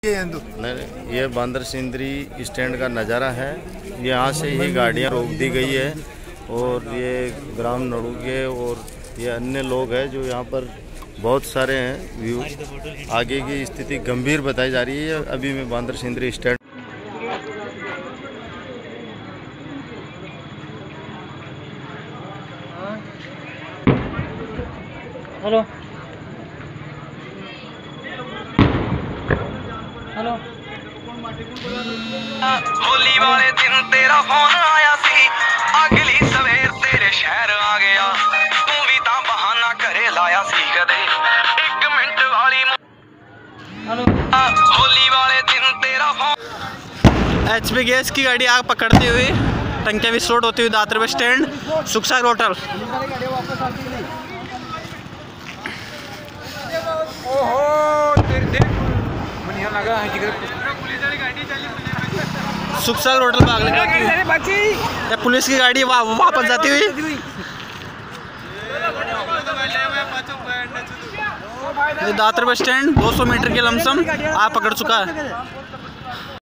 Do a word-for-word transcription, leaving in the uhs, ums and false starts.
नहीं, ये बांदर सिंदरी स्टैंड का नज़ारा है। यहाँ से ही गाड़ियाँ रोक दी गई है और ये ग्राम नड़ुगे और ये अन्य लोग हैं जो यहाँ पर बहुत सारे हैं। व्यू आगे की स्थिति गंभीर बताई जा रही है। अभी मैं बांदर सिंदरी स्टैंड हेलो हेलो होली वाले दिन तेरा फोन आया सी, अगली सवेर तेरे शहर आ गया, तू भी ता बहाना करे लाया सी कदे एक मिनट वाली। हेलो होली वाले दिन तेरा फोन। एच पी गैस की गाड़ी आग पकड़ती हुई, टंकियाँ विस्फोट होती हुई Dadar bus stand, Sukhsagar hotel. Sukhsagar hotel में आग लगी, पुलिस की गाड़ी वा, वापस जाती हुई। दादर बस स्टैंड दो सौ मीटर के लमसम आग पकड़ चुका है।